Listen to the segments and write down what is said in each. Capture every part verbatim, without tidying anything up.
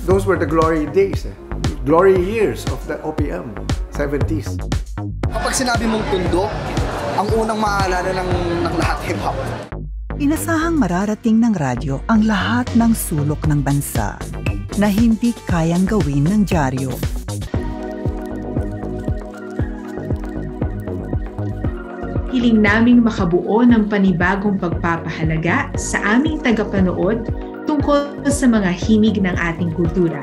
those were the glory days, eh. Glory years of the O P M, seventies. Kapag sinabi mong tundo, ang unang maalala ng, ng lahat hip-hop. Inasahang mararating ng radyo ang lahat ng sulok ng bansa na hindi kayang gawin ng dyaryo. Hiling naming makabuo ng panibagong pagpapahalaga sa aming tagapanood tungkol sa mga himig ng ating kultura.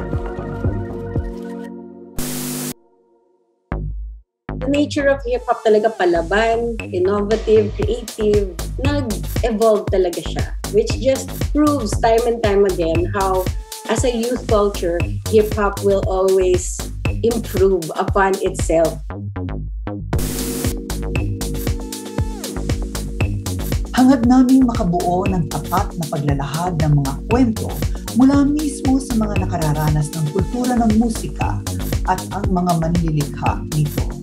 The nature of hip-hop talaga palaban, innovative, creative, nag-evolve talaga siya. Which just proves time and time again how, as a youth culture, hip-hop will always improve upon itself. Hangad naming makabuo ng tapat na paglalahad ng mga kwento mula mismo sa mga nakararanas ng kultura ng musika at ang mga manlilikha nito.